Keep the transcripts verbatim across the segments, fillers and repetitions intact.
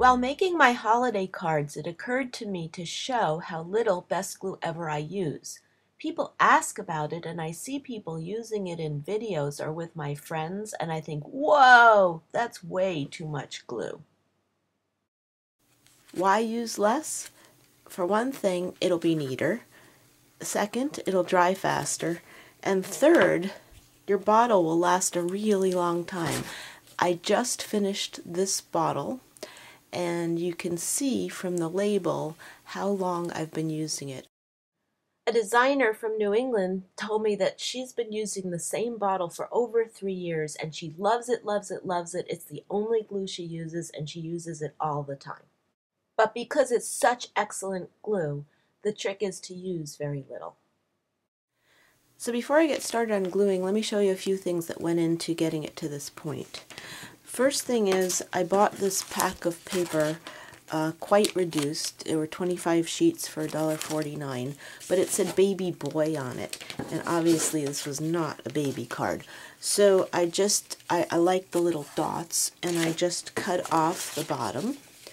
While making my holiday cards, it occurred to me to show how little best glue ever I use. People ask about it and I see people using it in videos or with my friends and I think, whoa, that's way too much glue. Why use less? For one thing, it'll be neater. Second, it'll dry faster. And third, your bottle will last a really long time. I just finished this bottle, and you can see from the label how long I've been using it. A designer from New England told me that she's been using the same bottle for over three years and she loves it, loves it, loves it. It's the only glue she uses and she uses it all the time. But because it's such excellent glue, the trick is to use very little. So before I get started on gluing, let me show you a few things that went into getting it to this point. First thing is, I bought this pack of paper uh, quite reduced. There were twenty-five sheets for one dollar forty-nine, but it said baby boy on it, and obviously this was not a baby card. So I just, I, I like the little dots, and I just cut off the bottom.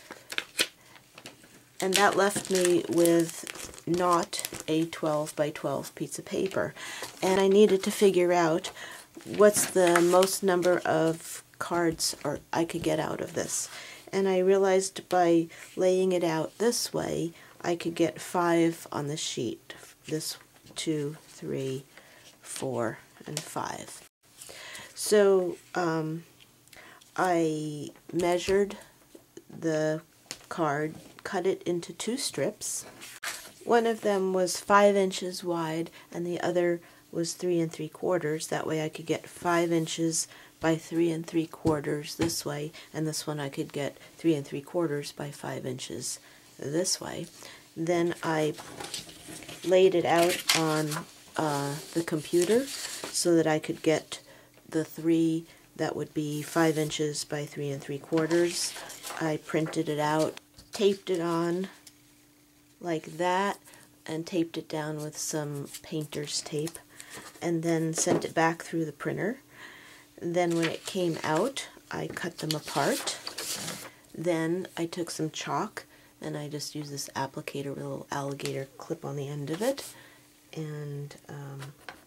And that left me with not a twelve by twelve piece of paper. And I needed to figure out what's the most number of cards or I could get out of this. And I realized by laying it out this way, I could get five on the sheet. This, two, three, four, and five. So um, I measured the card, cut it into two strips. One of them was five inches wide and the other was three and three quarters. That way I could get five inches by three and three quarters this way, and this one I could get three and three quarters by five inches this way. Then I laid it out on uh, the computer so that I could get the three that would be five inches by three and three quarters. I printed it out, taped it on like that, and taped it down with some painter's tape, and then sent it back through the printer. Then when it came out, I cut them apart. Then I took some chalk, and I just used this applicator with a little alligator clip on the end of it, and um,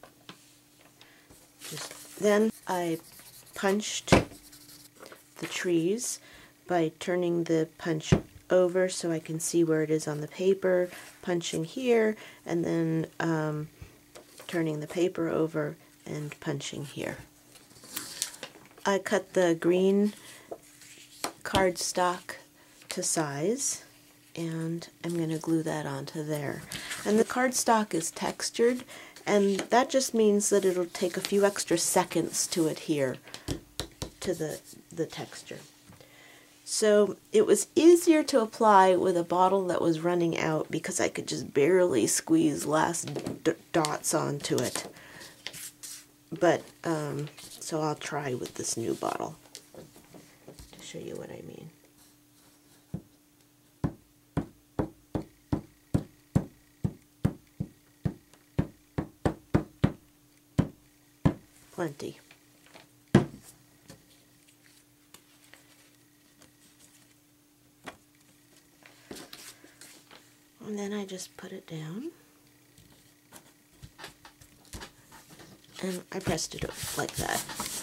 just then I punched the trees by turning the punch over so I can see where it is on the paper, punching here, and then um, turning the paper over and punching here. I cut the green cardstock to size, and I'm going to glue that onto there. And the cardstock is textured, and that just means that it'll take a few extra seconds to adhere to the, the texture. So it was easier to apply with a bottle that was running out because I could just barely squeeze last d dots onto it. But, um, so I'll try with this new bottle to show you what I mean. Plenty. And then I just put it down, and I pressed it like that.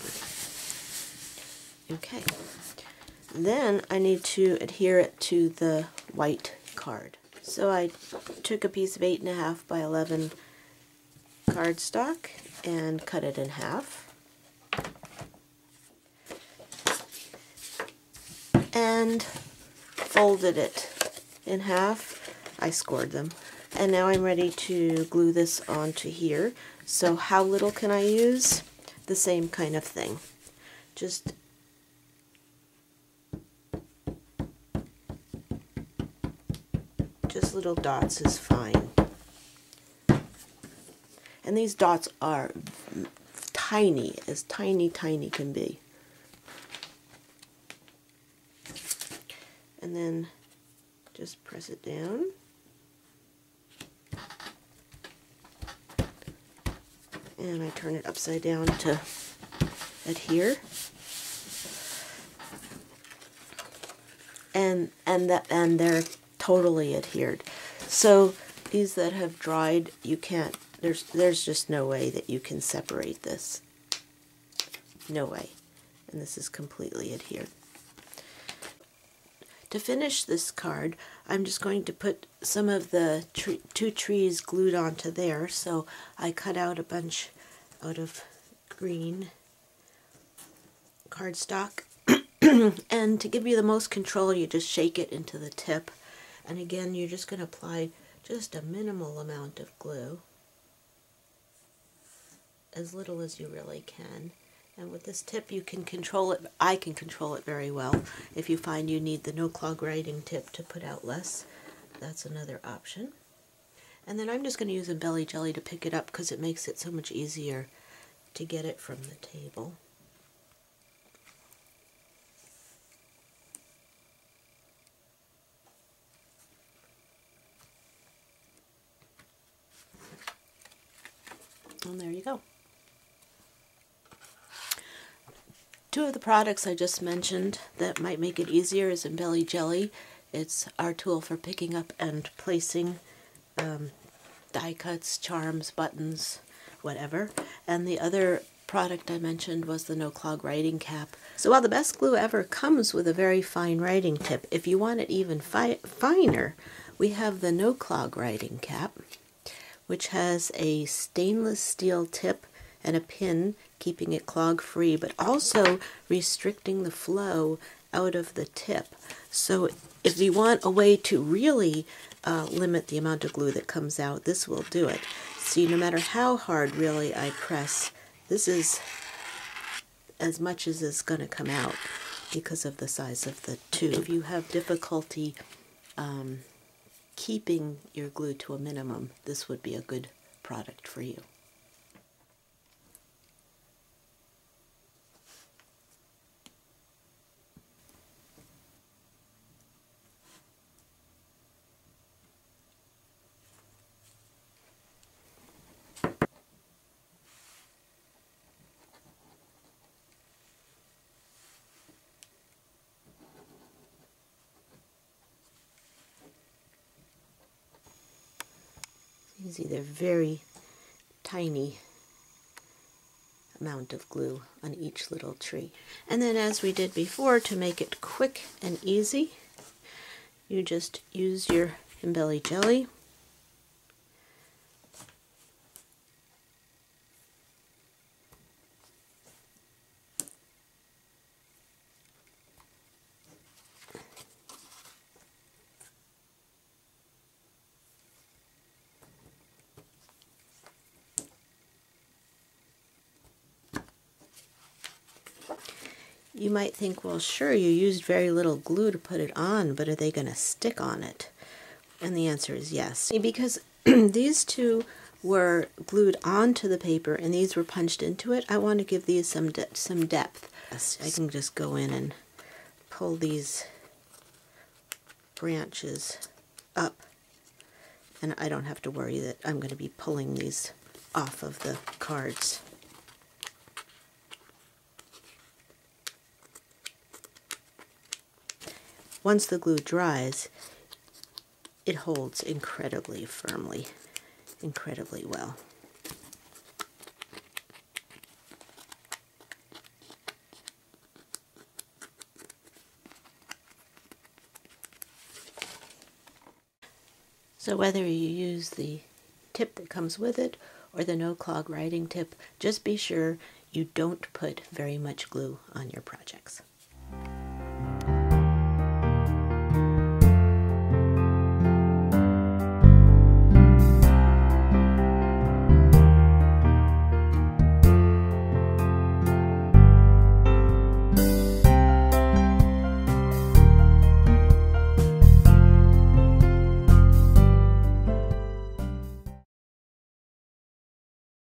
Okay. Then I need to adhere it to the white card. So I took a piece of eight and a half by eleven cardstock and cut it in half. And folded it in half. I scored them. And now I'm ready to glue this onto here. So how little can I use? The same kind of thing. Just just little dots is fine. And these dots are tiny, as tiny, tiny can be. And then just press it down. And I turn it upside down to adhere. and and that and they're totally adhered. So these that have dried, you can't, there's there's just no way that you can separate this. No way. And this is completely adhered. To finish this card, I'm just going to put some of the tre two trees glued onto there. So I cut out a bunch out of green cardstock. And to give you the most control, you just shake it into the tip. And again, you're just going to apply just a minimal amount of glue. As little as you really can. And with this tip, you can control it. I can control it very well. If you find you need the no clog writing tip to put out less, that's another option. And then I'm just going to use a belly jelly to pick it up because it makes it so much easier to get it from the table. And there you go. Two of the products I just mentioned that might make it easier is Embelly Jelly. It's our tool for picking up and placing um, die cuts, charms, buttons, whatever. And the other product I mentioned was the No Clog writing cap. So while the best glue ever comes with a very fine writing tip, if you want it even fi finer, we have the No Clog writing cap, which has a stainless steel tip and a pin keeping it clog free, but also restricting the flow out of the tip. So if you want a way to really uh, limit the amount of glue that comes out, this will do it. See, no matter how hard really I press, this is as much as is going to come out because of the size of the tube. If you have difficulty um, keeping your glue to a minimum, this would be a good product for you. Easy, they're very tiny amount of glue on each little tree. And then as we did before, to make it quick and easy, you just use your Embelly Jelly. You might think, well, sure, you used very little glue to put it on, but are they going to stick on it? And the answer is yes. Because these two were glued onto the paper and these were punched into it, I want to give these some, de some depth. I can just go in and pull these branches up, and I don't have to worry that I'm going to be pulling these off of the cards. Once the glue dries, it holds incredibly firmly, incredibly well. So whether you use the tip that comes with it or the no clog writing tip, just be sure you don't put very much glue on your projects.